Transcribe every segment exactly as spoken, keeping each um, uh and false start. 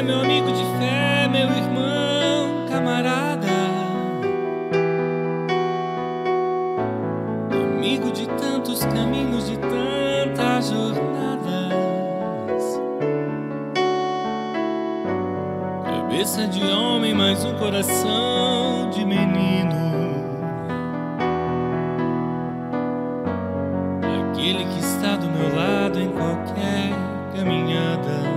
é meu amigo de fé, meu irmão, camarada, amigo de tantos caminhos, de tantas jornadas, cabeça de homem, mas um coração de menino, aquele que está do meu lado em qualquer caminhada.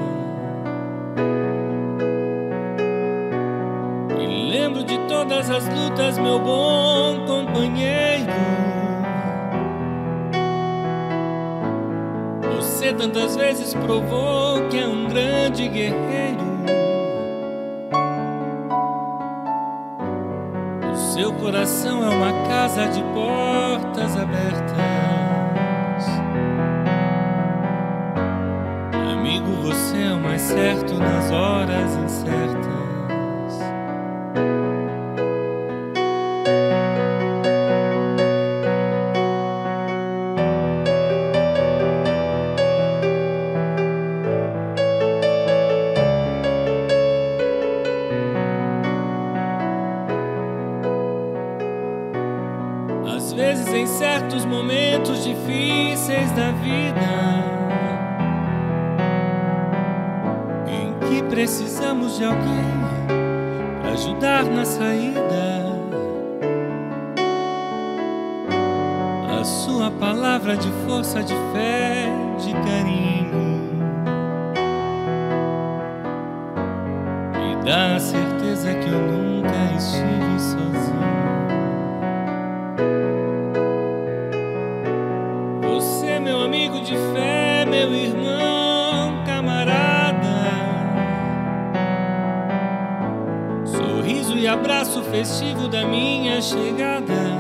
E lembro de todas as lutas, meu bom companheiro. Você tantas vezes provou que é um grande guerreiro. O seu coração é uma casa de portas abertas. Amigo, você é o mais certo nas horas incertas. Às vezes, em certos momentos difíceis da vida, em que precisamos de alguém para ajudar na saída, a sua palavra de força, de fé, de carinho me dá a certeza que eu nunca estive sozinho. Você, meu amigo de fé, meu irmão, camarada, sorriso e abraço festivo da minha chegada.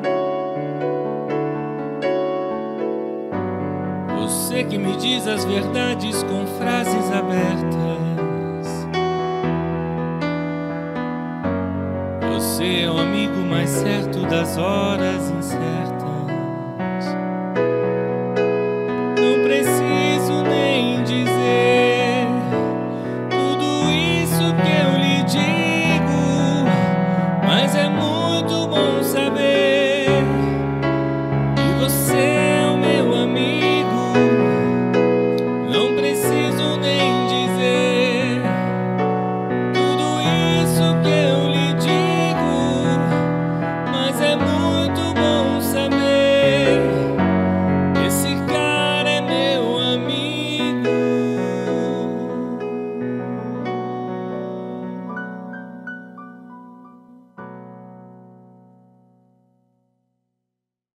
Você que me diz as verdades com frases abertas. Você é o amigo mais certo das horas incertas.